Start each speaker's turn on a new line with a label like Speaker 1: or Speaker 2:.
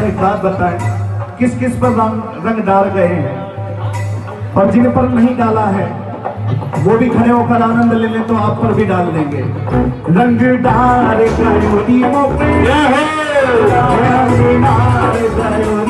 Speaker 1: एक बात बताएं, किस किस पर रंग डाल गए हैं और जिन पर नहीं डाला है वो भी खड़े होकर आनंद ले लें तो आप पर भी डाल देंगे। रंग डाल गए